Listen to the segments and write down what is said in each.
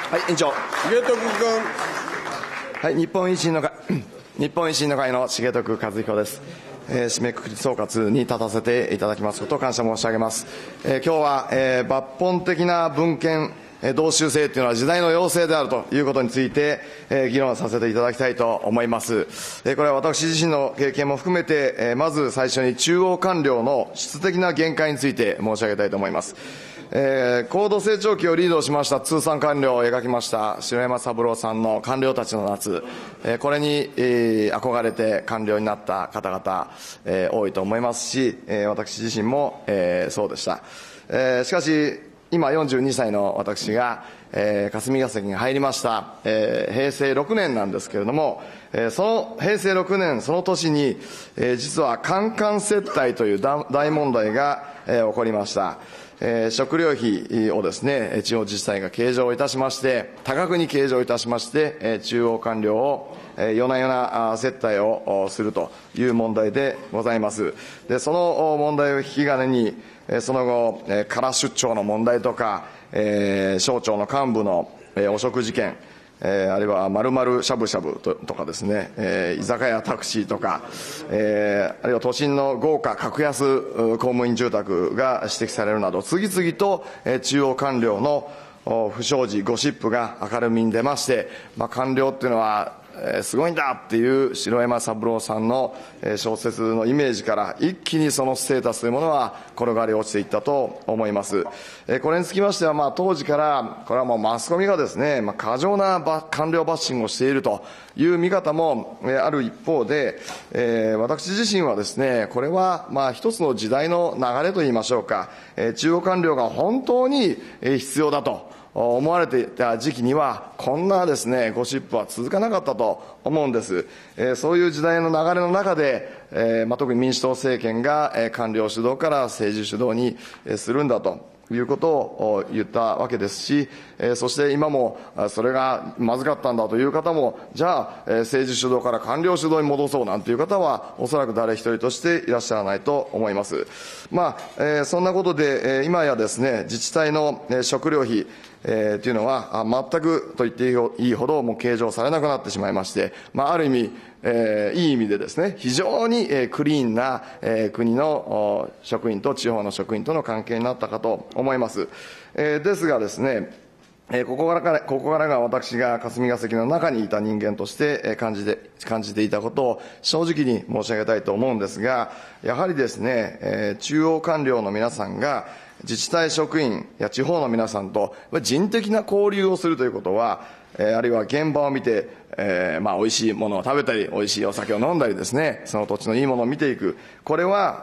はい、委員長。 重徳君。 はい、日本維新の会の重徳和彦です。締めくくり総括に立たせていただきますことを感謝申し上げます。今日は、抜本的な文献同州制というのは時代の要請であるということについて、議論させていただきたいと思います。これは私自身の経験も含めて、まず最初に中央官僚の質的な限界について申し上げたいと思います。高度成長期をリードしました通産官僚を描きました城山三郎さんの官僚たちの夏、これに、憧れて官僚になった方々、多いと思いますし、私自身も、そうでした。しかし今42歳の私が、霞が関に入りました、平成6年なんですけれども、その平成6年その年に、実はカンカン接待という大問題が、起こりました。食料費をですね、地方自治体が計上いたしまして、多額に計上いたしまして、中央官僚を夜な夜な接待をするという問題でございます。で、その問題を引き金に、その後、空出張の問題とか、省庁の幹部の汚職事件、あるいは〇〇しゃぶしゃぶとかですね、居酒屋タクシーとか、あるいは都心の豪華格安公務員住宅が指摘されるなど、次々と中央官僚の不祥事、ゴシップが明るみに出まして、官僚っていうのはすごいんだっていう城山三郎さんの小説のイメージから一気にそのステータスというものは転がり落ちていったと思います。これにつきましては、当時からこれはもうマスコミがですね、過剰な官僚バッシングをしているという見方もある一方で、私自身はですね、これは一つの時代の流れといいましょうか、中央官僚が本当に必要だと思われていた時期にはこんなですねゴシップは続かなかったと思うんです。そういう時代の流れの中で、特に民主党政権が官僚主導から政治主導にするんだということを言ったわけですし、そして今もそれがまずかったんだという方も、じゃあ政治主導から官僚主導に戻そうなんていう方はおそらく誰一人としていらっしゃらないと思います。そんなことで今やですね、自治体の食料費というのは全くと言っていいほどもう計上されなくなってしまいまして、ある意味、いい意味でですね、非常にクリーンな国の職員と地方の職員との関係になったかと思います。ですがですね、ここからが私が霞が関の中にいた人間として感じていたことを正直に申し上げたいと思うんですが、やはりですね、中央官僚の皆さんが自治体職員や地方の皆さんと人的な交流をするということは、あるいは現場を見て、美味しいものを食べたり、美味しいお酒を飲んだりですね、その土地のいいものを見ていく。これは、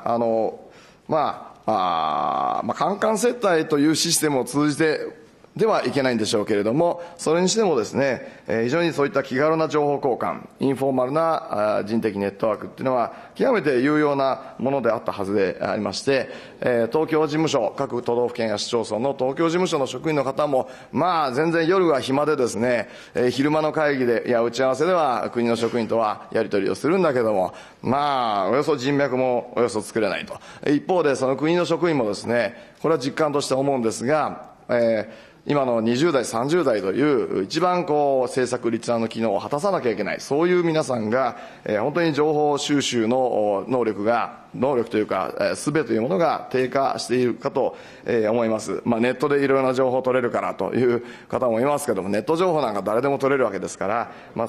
カンカン接待というシステムを通じてではいけないんでしょうけれども、それにしてもですね、非常にそういった気軽な情報交換、インフォーマルな人的ネットワークっていうのは極めて有用なものであったはずでありまして、東京事務所、各都道府県や市町村の東京事務所の職員の方も、全然夜は暇でですね、昼間の会議で、打ち合わせでは国の職員とはやり取りをするんだけども、およそ人脈もおよそ作れないと。一方でその国の職員もですね、これは実感として思うんですが、今の20代、30代という一番政策立案の機能を果たさなきゃいけない、そういう皆さんが、本当に情報収集の能力というか、術というものが低下しているかと思います。ネットでいろいろな情報を取れるからという方もいますけども、ネット情報なんか誰でも取れるわけですから、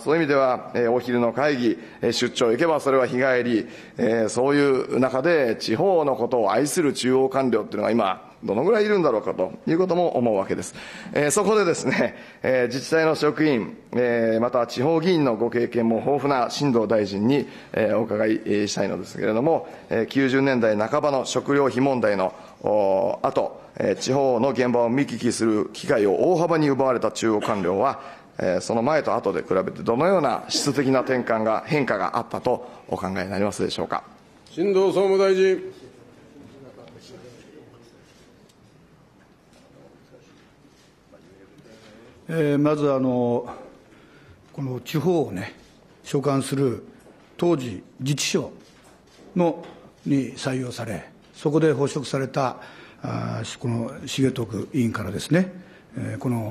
そういう意味では、お昼の会議、出張行けばそれは日帰り、そういう中で地方のことを愛する中央官僚っていうのが今、どのぐらいいるんだろうかということも思うわけです。そこでですね、自治体の職員、また地方議員のご経験も豊富な新藤大臣に、お伺いしたいのですけれども、90年代半ばの食料費問題の後、地方の現場を見聞きする機会を大幅に奪われた中央官僚は、その前と後で比べてどのような質的な変化があったとお考えになりますでしょうか。 新藤総務大臣。 まずこの地方を所管する当時自治省に採用され、そこで発足されたこの重徳委員からですね、この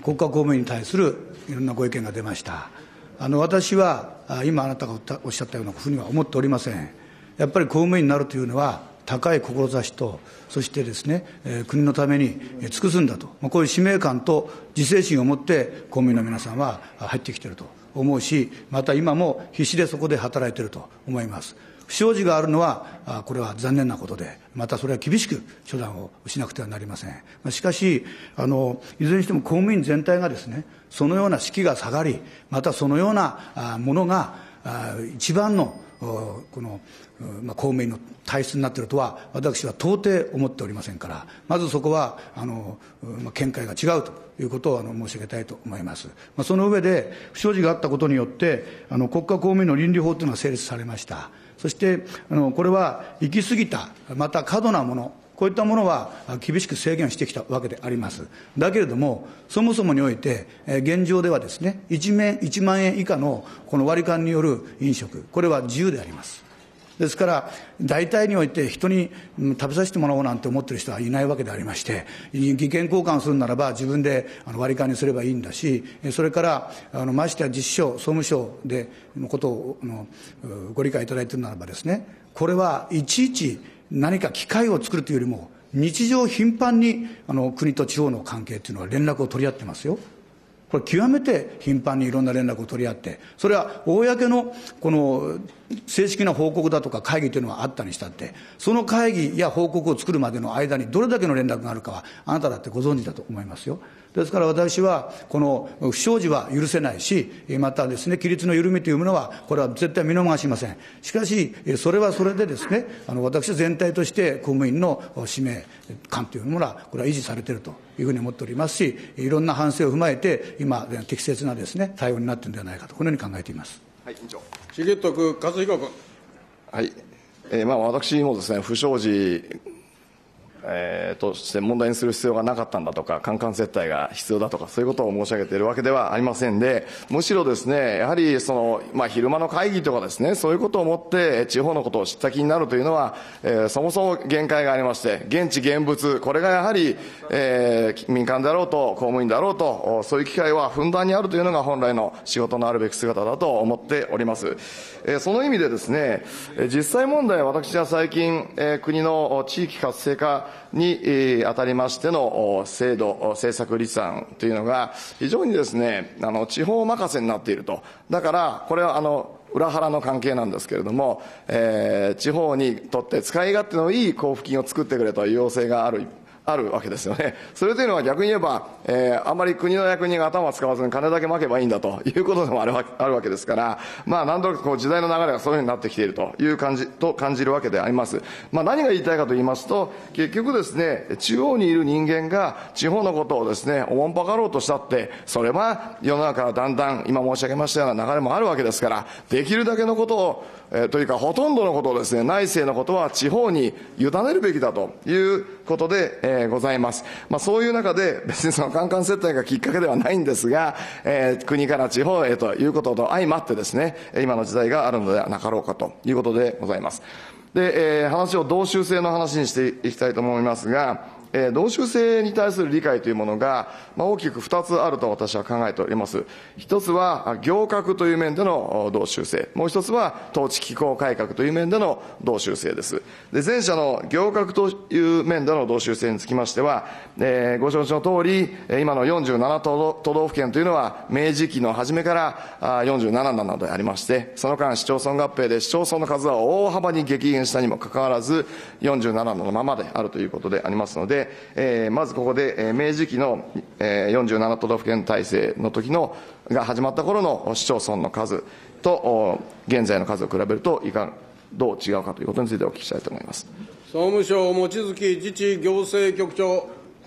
国家公務員に対するいろんなご意見が出ました。私は今あなたがおっしゃったようなふうには思っておりません。やっぱり公務員になるというのは高い志と、そしてですね、国のために尽くすんだと、こういう使命感と自制心を持って公務員の皆さんは入ってきていると思うし、また今も必死でそこで働いていると思います。不祥事があるのはこれは残念なことで、またそれは厳しく処断をしなくてはなりません。しかしいずれにしても公務員全体がですね、そのような士気が下がり、またそのようなものが一番のこの公務員の体質になっているとは私は到底思っておりませんから、まずそこは見解が違うということを申し上げたいと思います。その上で不祥事があったことによって国家公務員の倫理法というのが成立されました。そしてこれは行き過ぎた、また過度なもの、こういったものは厳しく制限してきたわけであります。だけれども、そもそもにおいて現状ではですね、1万円以下のこの割り勘による飲食、これは自由であります。ですから大体において人に食べさせてもらおうなんて思っている人はいないわけでありまして、意見交換するならば自分で割り勘にすればいいんだし、それからましてや実証総務省でのことをご理解いただいているならばですね、これはいちいち何か機会を作るというよりも日常頻繁に国と地方の関係というのは連絡を取り合ってますよ。これ極めて頻繁にいろんな連絡を取り合って、それは公のこの正式な報告だとか会議というのはあったにしたって、その会議や報告を作るまでの間にどれだけの連絡があるかはあなただってご存知だと思いますよ。ですから私はこの不祥事は許せないし、またですね、規律の緩みというものはこれは絶対見逃しません。しかしそれはそれでですね、私全体として公務員の使命感というものはこれは維持されているというふうに思っておりますし、いろんな反省を踏まえて今適切なですね対応になっているのではないかと、このように考えています。 はい、委員長。 重徳和彦君。 はい、私もですね、不祥事として問題にする必要がなかったんだとか、官官接待が必要だとか、そういうことを申し上げているわけではありませんで、むしろですね、やはり昼間の会議とかですね、そういうことをもって地方のことを知った気になるというのは、そもそも限界がありまして、現地現物、これがやはり、民間であろうと公務員であろうと、そういう機会はふんだんにあるというのが本来の仕事のあるべき姿だと思っております。その意味でですね、実際問題、私は最近、国の地域活性化にあたりましての制度、政策立案というのが非常にですね、地方任せになっていると。だからこれは裏腹の関係なんですけれども、地方にとって使い勝手のいい交付金を作ってくれという要請があるわけですよね。それというのは逆に言えば、あまり国の役人が頭を使わずに金だけまけばいいんだということでもあるわけですから、なんとなく時代の流れがそういうふうになってきているという感じるわけであります。何が言いたいかと言いますと、結局ですね、中央にいる人間が地方のことをですね、おもんぱかろうとしたって、それは世の中はだんだん今申し上げましたような流れもあるわけですから、できるだけのことをというかほとんどのことをですね、内政のことは地方に委ねるべきだということで、ございます。そういう中で別にその官官接待がきっかけではないんですが、国から地方へということと相まってですね、今の時代があるのではなかろうかということでございます。で、話を道州制の話にしていきたいと思いますが、道州制に対する理解というものが、大きく2つあると私は考えております。一つは行革という面での道州制、もう一つは統治機構改革という面での道州制です。で、前者の行革という面での道州制につきましては、ご承知の通り、今の47都道府県というのは明治期の初めから47なのでありまして、その間市町村合併で市町村の数は大幅に激減したにもかかわらず47のままであるということでありますので、まずここで、明治期の、47都道府県体制の時のが始まった頃の市町村の数と現在の数を比べるとどう違うかということについてお聞きしたいと思います。 総務省望月自治行政局長。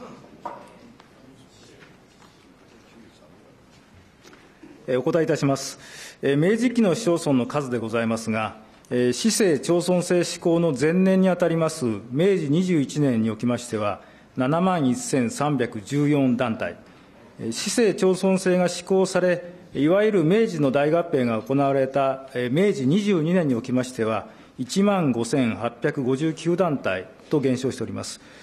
お答えいたします。明治期の市町村の数でございますが、市政町村制施行の前年にあたります明治21年におきましては、71,314団体、市政町村制が施行され、いわゆる明治の大合併が行われた明治22年におきましては、15,859団体と減少しております。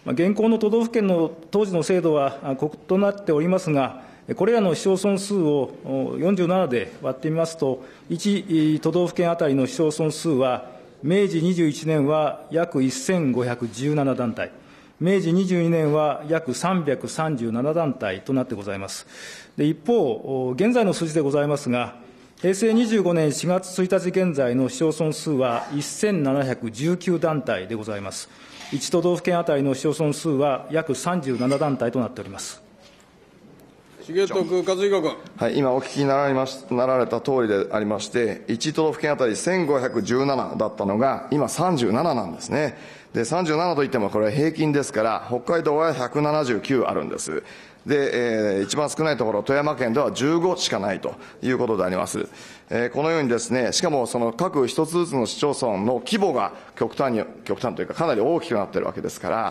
現行の都道府県の当時の制度は異なっておりますが、これらの市町村数を47で割ってみますと、1都道府県あたりの市町村数は、明治21年は約1517団体、明治22年は約337団体となってございます。で、一方、現在の数字でございますが、平成25年4月1日現在の市町村数は1719団体でございます。1都道府県あたりの市町村数は約37団体となっております。 重徳和彦君。 はい、今お聞きになられた通りでありまして、1都道府県あたり1517だったのが、今37なんですね。で、37といってもこれは平均ですから、北海道は179あるんです。で、一番少ないところ、富山県では15しかないということであります。このようにですね、しかもその各一つずつの市町村の規模が極端というかかなり大きくなっているわけですから、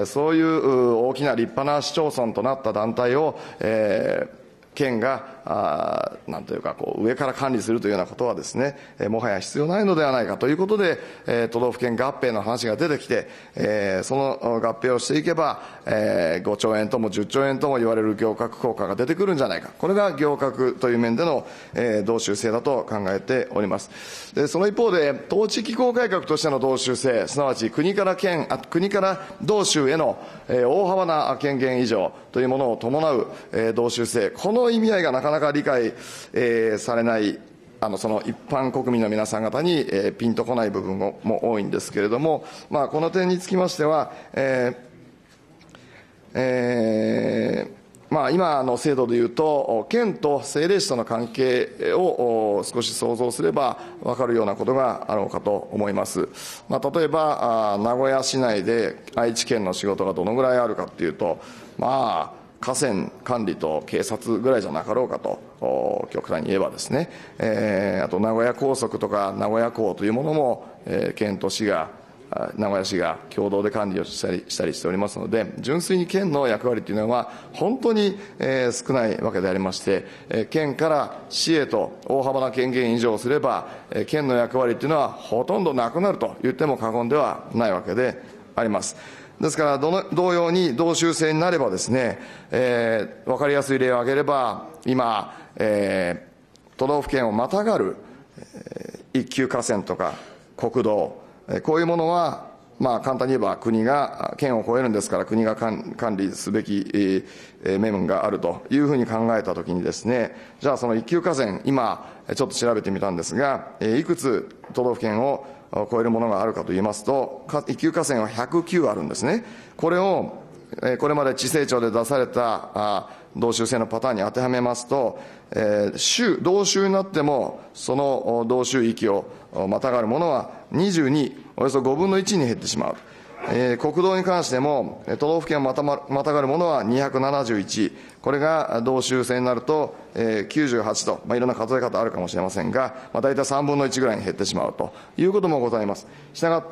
そういう大きな立派な市町村となった団体を、県がなんというか上から管理するというようなことはですね、もはや必要ないのではないかということで、都道府県合併の話が出てきて、その合併をしていけば、5兆円とも10兆円とも言われる行革効果が出てくるんじゃないか、これが行革という面での、道州制だと考えております。で、その一方で統治機構改革としての道州制、すなわち国から道州への、大幅な権限移譲というものを伴う、道州制、この意味合いがなかなか理解、されない、その一般国民の皆さん方に、ピンとこない部分も多いんですけれども、この点につきましては、今の制度でいうと、県と政令市との関係を少し想像すれば分かるようなことがあろうかと思います。例えば、名古屋市内で愛知県の仕事がどのぐらいあるかっていうと、河川管理と警察ぐらいじゃなかろうかと、極端に言えばですね、あと名古屋高速とか名古屋港というものも、県と市が、名古屋市が共同で管理をしたりしておりますので、純粋に県の役割というのは本当に、少ないわけでありまして、県から市へと大幅な権限移譲すれば、県の役割というのはほとんどなくなると言っても過言ではないわけであります。ですから同様に道州制になればですね、分かりやすい例を挙げれば、今、都道府県をまたがる、一級河川とか国道、こういうものは、簡単に言えば国が、県を越えるんですから国が管理すべき、面々があるというふうに考えたときにですね、じゃあその一級河川、今ちょっと調べてみたんですが、いくつ都道府県を超えるものがあるかと言いますと、一級河川は109あるんですね。これを、これまで地政庁で出された道州制のパターンに当てはめますと、道州になってもその道州域をまたがるものは22、およそ5分の1に減ってしまう。国道に関しても都道府県をまたがるものは271、これが道州制になると98と、いろんな数え方あるかもしれませんが、大体3分の1ぐらいに減ってしまうということもございます。したがって、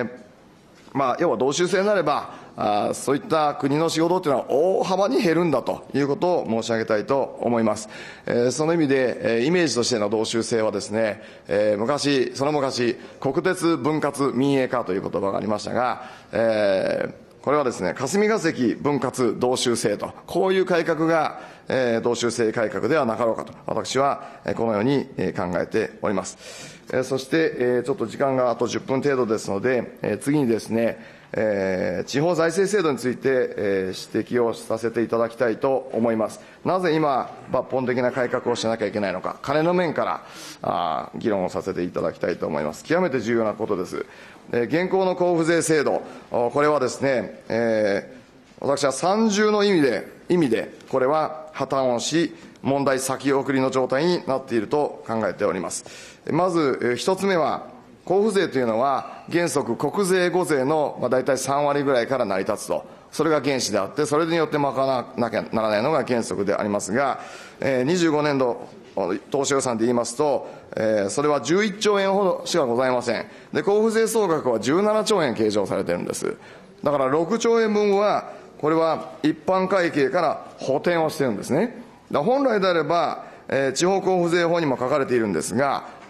要は道州制になればそういった国の仕事というのは大幅に減るんだということを申し上げたいと思います。その意味で、イメージとしての道州制はですね、その昔、国鉄分割民営化という言葉がありましたが、これはですね、霞が関分割道州制と、こういう改革が、道州制改革ではなかろうかと、私はこのように考えております。そして、ちょっと時間があと10分程度ですので、次にですね、地方財政制度について、指摘をさせていただきたいと思います。なぜ今、抜本的な改革をしなきゃいけないのか、金の面から議論をさせていただきたいと思います。極めて重要なことです。現行の交付税制度、これはですね、私は三重の意味で、これは破綻をし、問題先送りの状態になっていると考えております。まず、一つ目は、交付税というのは、原則国税5税の大体3割ぐらいから成り立つと。それが原資であって、それによって賄わなきゃならないのが原則でありますが、25年度当初予算で言いますと、それは11兆円ほどしかございません。で、交付税総額は17兆円計上されているんです。だから6兆円分は、これは一般会計から補填をしているんですね。本来であれば、地方交付税法にも書かれているんですが、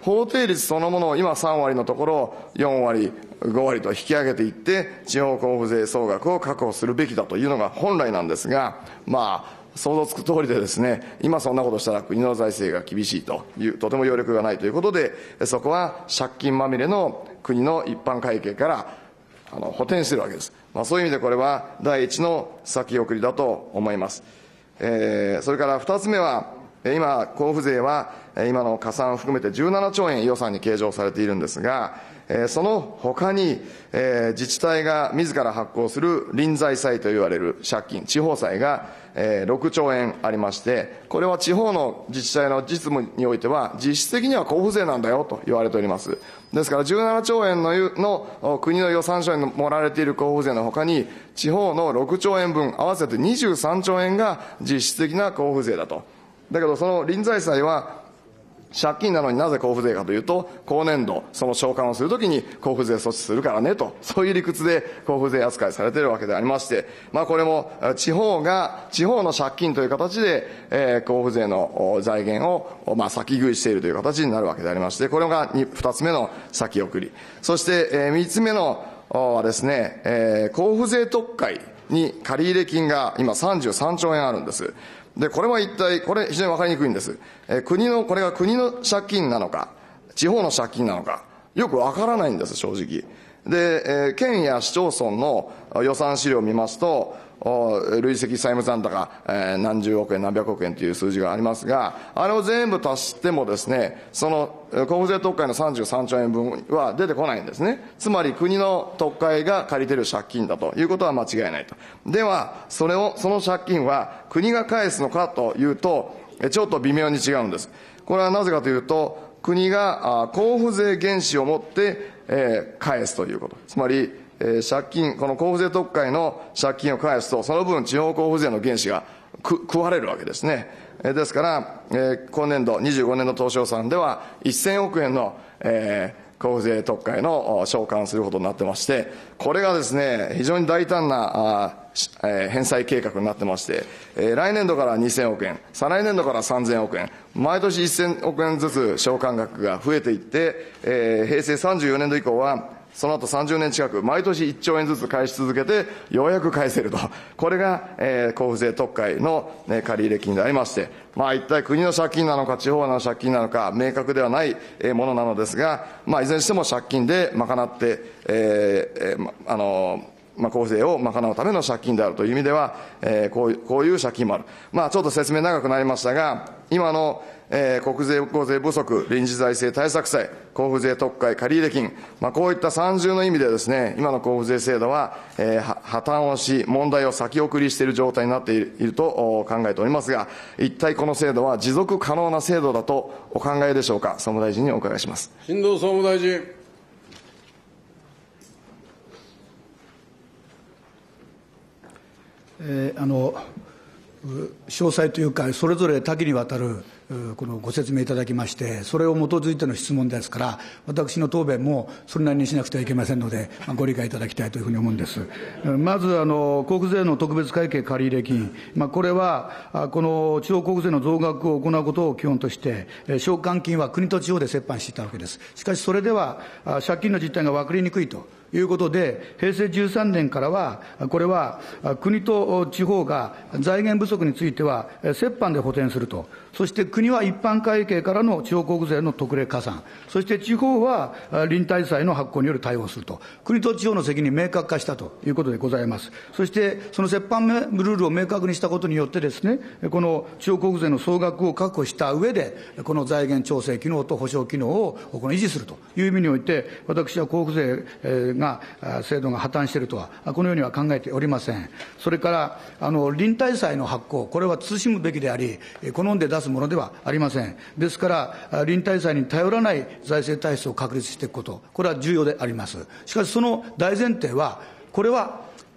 法定率そのものを今3割のところ4割、5割と引き上げていって、地方交付税総額を確保するべきだというのが本来なんですが、想像つく通りでですね、今そんなことしたら国の財政が厳しいという、とても余力がないということで、そこは借金まみれの国の一般会計から補填しているわけです。そういう意味でこれは第一の先送りだと思います。それから二つ目は、今、交付税は今の加算を含めて17兆円予算に計上されているんですが、その他に、自治体が自ら発行する臨済債といわれる借金、地方債が6兆円ありまして、これは地方の自治体の実務においては実質的には交付税なんだよと言われております。ですから17兆円の国の予算書に盛られている交付税の他に、地方の6兆円分合わせて23兆円が実質的な交付税だと。だけどその臨済債は借金なのになぜ交付税かというと、今年度、その償還をするときに交付税措置するからねと、そういう理屈で交付税扱いされているわけでありまして、これも地方の借金という形で、交付税の財源を先食いしているという形になるわけでありまして、これが2つ目の先送り。そして、3つ目のはですね、交付税特会に借入金が今33兆円あるんです。で、これは一体、これ非常にわかりにくいんです。これが国の借金なのか、地方の借金なのか、よくわからないんです、正直。で、県や市町村の予算資料を見ますと、累積債務残高、何十億円何百億円という数字がありますが、あれを全部足してもですね、その交付税特会の33兆円分は出てこないんですね。つまり国の特会が借りている借金だということは間違いないと。では、その借金は国が返すのかというと、ちょっと微妙に違うんです。これはなぜかというと、国が交付税原資を持って、返すということ。つまり、借金、この交付税特会の借金を返すと、その分地方交付税の原資が食われるわけですね。ですから、今年度、25年の当初予算では1000億円の、交付税特会の償還することになってまして、これがですね、非常に大胆な返済計画になってまして、来年度から2000億円、再来年度から3000億円、毎年1000億円ずつ償還額が増えていって、平成34年度以降は、その後30年近く、毎年1兆円ずつ返し続けて、ようやく返せると。これが、交付税特会の、借入金でありまして、一体国の借金なのか、地方の借金なのか、明確ではないものなのですが、いずれにしても借金で賄って、交付税を賄うための借金であるという意味では、こういう借金もある。ちょっと説明長くなりましたが、今の、国税不足、臨時財政対策債、交付税特会借入金、こういった三重の意味でですね、今の交付税制度は、破綻をし、問題を先送りしている状態になっていると考えておりますが、一体この制度は持続可能な制度だとお考えでしょうか。総務大臣にお伺いします。 新藤総務大臣。 詳細というか、それぞれ多岐にわたるこのご説明いただきまして、それを基づいての質問ですから、私の答弁もそれなりにしなくてはいけませんので、ご理解いただきたいというふうに思うんです。まず、交付税の特別会計借入金、これは、この地方交付税の増額を行うことを基本として、償還金は国と地方で折半していたわけです。しかし、それでは、借金の実態が分かりにくいということで、平成13年からは、これは国と地方が財源不足については折半で補填すると。そして国は一般会計からの地方交付税の特例加算。そして地方は臨対債の発行による対応をすると。国と地方の責任明確化したということでございます。そしてその折半ルールを明確にしたことによってですね、この地方交付税の総額を確保した上で、この財源調整機能と保証機能を維持するという意味において、私は交付税制度が破綻しているとは、このようには考えておりません。それから、臨対債の発行、これは慎むべきであり、好んで出すものではありません。ですから、臨対債に頼らない財政体質を確立していくこと、これは重要であります。しかし、その大前提は、これは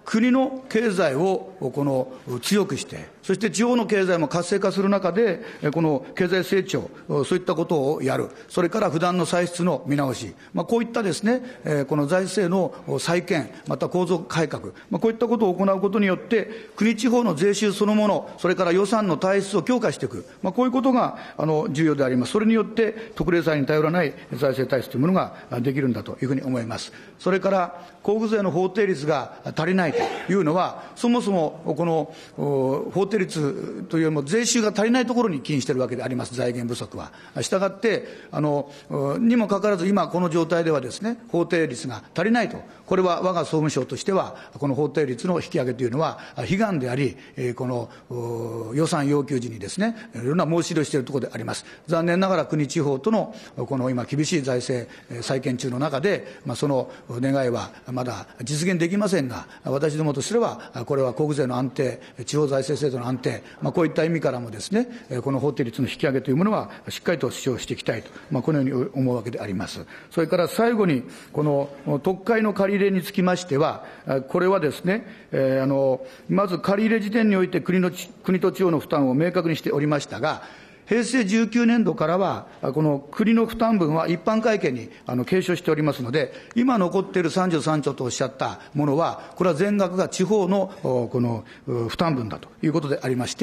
国の経済を強くして、そして地方の経済も活性化する中で、この経済成長、そういったことをやる、それから不断の歳出の見直し、こういったですね、この財政の再建、また構造改革、こういったことを行うことによって、国地方の税収そのもの、それから予算の体質を強化していく、こういうことが重要であります。それによって特例債に頼らない財政体質というものができるんだというふうに思います。それから交付税の法定率が足りないというのは、そもそもこの法定率というよりも税収が足りないところに起因しているわけであります、財源不足は。したがってにもかかわらず、今この状態ではですね、法定率が足りないと、これは我が総務省としては、この法定率の引き上げというのは悲願であり、この予算要求時にですね、いろんな申し入れをしているところであります。残念ながら国地方とのこの今厳しい財政再建中の中で、その願いはまだ実現できませんが、私どもとすればこれは国税の安定、地方財政制度の安定、こういった意味からもですね、この法定率の引き上げというものはしっかりと主張していきたいと、このように思うわけであります。それから最後に、この特会の借り入れにつきましては、これはですね、まず借り入れ時点において国と地方の負担を明確にしておりましたが、平成19年度からは、この国の負担分は一般会計に継承しておりますので、今残っている33兆とおっしゃったものは、これは全額が地方のこの負担分だということでありまして、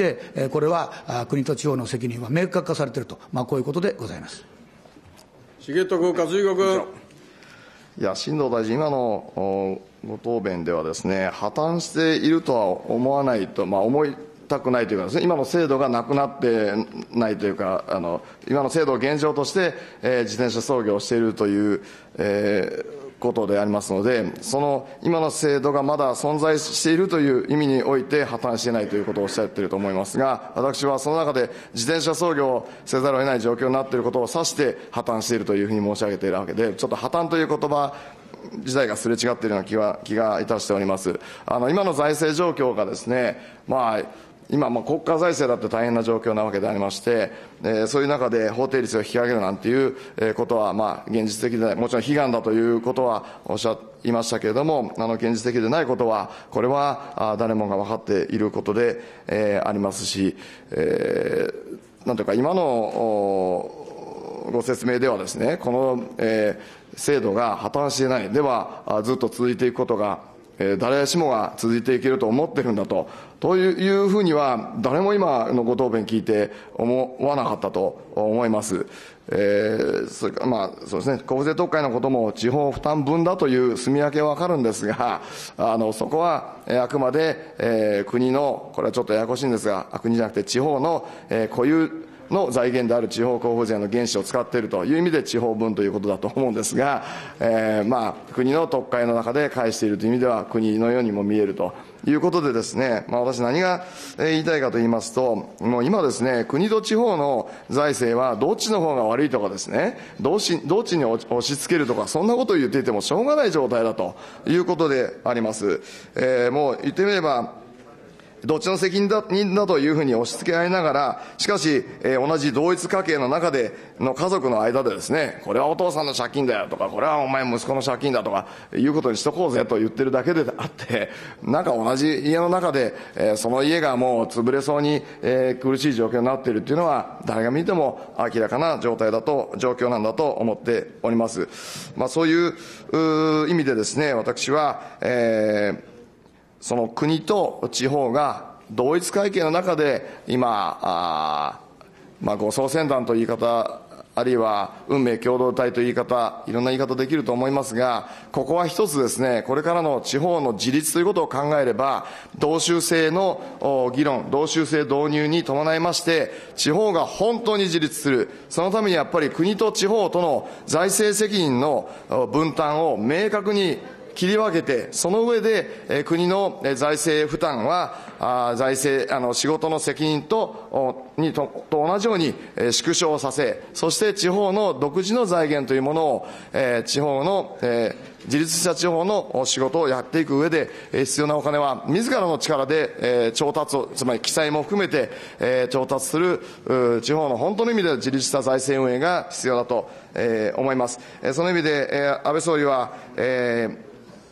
これは国と地方の責任は明確化されていると、こういうことでございます。 重徳克彦君。 いや、新藤大臣、今のご答弁ではですね、破綻しているとは思わないと、思いたくないというかですね、今の制度がなくなってないというか、今の制度を現状として、自転車操業をしているという、ことでありますので、その今の制度がまだ存在しているという意味において破綻していないということをおっしゃっていると思いますが、私はその中で自転車操業をせざるを得ない状況になっていることを指して破綻しているというふうに申し上げているわけで、ちょっと破綻という言葉自体がすれ違っているような気がいたしております。今の財政状況がですね、今、国家財政だって大変な状況なわけでありまして、そういう中で法定率を引き上げるなんていうことは、現実的でない、もちろん悲願だということはおっしゃいましたけれども、現実的でないことは、これは誰もが分かっていることで、ありますし、なんというか、今のご説明ではですね、この、制度が破綻していない、ではずっと続いていくことが、誰しもが続いていけると思っているんだというふうには、誰も今のご答弁聞いて思わなかったと思います。それからそうですね、国税特会のことも地方負担分だという住み分けはわかるんですが、そこはあくまで、国の、これはちょっとややこしいんですが、国じゃなくて地方の、固有の財源である地方交付税の原資を使っているという意味で地方分ということだと思うんですが、国の特会の中で返しているという意味では国のようにも見えるということでですね、私何が言いたいかと言いますと、もう今ですね、国と地方の財政はどっちの方が悪いとかですね、どっちに押し付けるとか、そんなことを言っていてもしょうがない状態だということであります。もう言ってみれば、どっちの責任だというふうに押し付け合いながら、しかし、同じ同一家計の中での家族の間でですね、これはお父さんの借金だよとか、これはお前息子の借金だとかいうことにしとこうぜと言ってるだけであって、なんか同じ家の中で、その家がもう潰れそうに、苦しい状況になっているというのは、誰が見ても明らかな状況なんだと思っております。そういう意味でですね、私は、その国と地方が同一会計の中で今、護送船団という言い方、あるいは運命共同体という言い方、いろんな言い方できると思いますが、ここは一つですね、これからの地方の自立ということを考えれば、同州制の議論、同州制導入に伴いまして、地方が本当に自立する。そのためにやっぱり国と地方との財政責任の分担を明確に切り分けて、その上で、国の財政負担は、仕事の責任と同じように縮小させ、そして地方の独自の財源というものを、地方の、自立した地方の仕事をやっていく上で、必要なお金は自らの力で、調達を、つまり記載も含めて、調達する地方の本当の意味で自立した財政運営が必要だと、思います。その意味で、安倍総理は、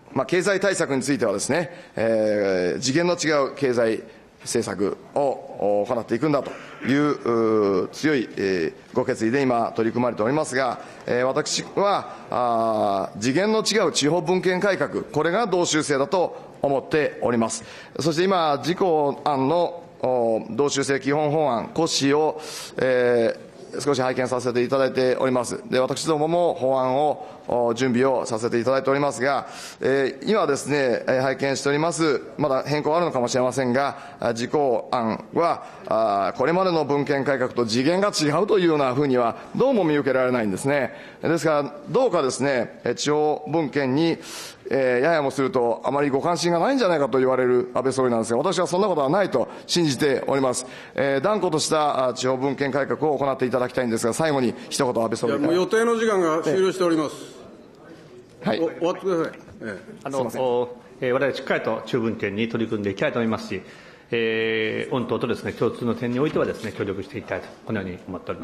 経済対策についてはですね、次元の違う経済政策を行っていくんだという強いご決意で今取り組まれておりますが、私は次元の違う地方分権改革、これが道州制だと思っております。そして今自公案の道州制基本法案骨子を、少し拝見させていただいております。で、私どもも法案を準備をさせていただいておりますが、今ですね、拝見しております、まだ変更あるのかもしれませんが、自公案は、これまでの分権改革と次元が違うというようなふうには、どうも見受けられないんですね。ですから、どうかですね、地方分権に、ややもすると、あまりご関心がないんじゃないかと言われる安倍総理なんですが、私はそんなことはないと信じております。断固とした地方分権改革を行っていただきたいんですが、最後に一言、安倍総理から。 もう予定の時間が終了しております。 はい。 終わってください。 我々しっかりと地方分権に取り組んでいきたいと思いますし、御党とですね、共通の点においてはですね、協力していきたいと、このように思っております。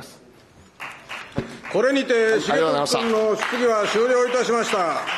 これにて、重徳君の質疑は終了いたしました。